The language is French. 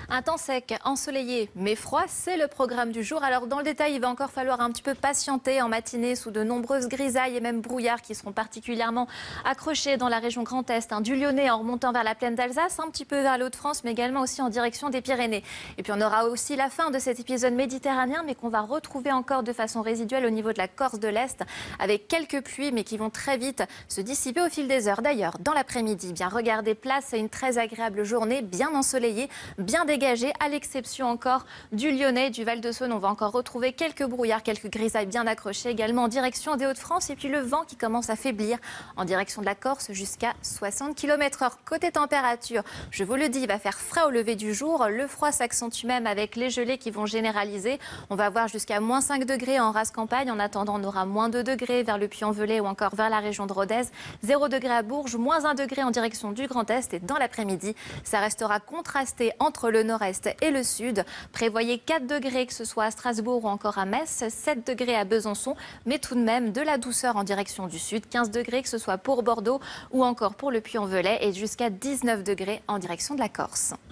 Un temps sec, ensoleillé mais froid, c'est le programme du jour. Alors dans le détail, il va encore falloir un petit peu patienter en matinée sous de nombreuses grisailles et même brouillards qui seront particulièrement accrochés dans la région Grand Est, du Lyonnais en remontant vers la plaine d'Alsace, un petit peu vers l'Hauts de France, mais également aussi en direction des Pyrénées. Et puis on aura aussi la fin de cet épisode méditerranéen, mais qu'on va retrouver encore de façon résiduelle au niveau de la Corse de l'Est, avec quelques pluies, mais qui vont très vite se dissiper au fil des heures. D'ailleurs, dans l'après-midi, bien regardez, place à une très agréable journée, bien ensoleillée, bien dégagée, à l'exception encore du Lyonnais, du Val-de-Saône. On va encore retrouver quelques brouillards, quelques grisailles bien accrochées également en direction des Hauts-de-France. Et puis le vent qui commence à faiblir en direction de la Corse jusqu'à 60 km/h. Côté température, je vous le dis, il va faire frais au lever du jour. Le froid s'accentue même avec les gelées qui vont généraliser. On va avoir jusqu'à moins 5 degrés en race campagne. En attendant, on aura moins 2 degrés vers le Puy-en-Velay ou encore vers la région de Rodez. 0 degré à Bourges, moins 1 degré en direction du Grand Est. Et dans l'après-midi, ça restera contrasté entre le nord-est et le sud. Prévoyez 4 degrés que ce soit à Strasbourg ou encore à Metz, 7 degrés à Besançon, mais tout de même de la douceur en direction du sud, 15 degrés que ce soit pour Bordeaux ou encore pour le Puy-en-Velay et jusqu'à 19 degrés en direction de la Corse.